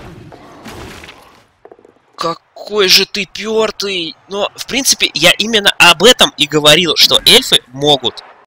Какой же ты пёртый! Но, в принципе, я именно об этом и говорил, что эльфы могут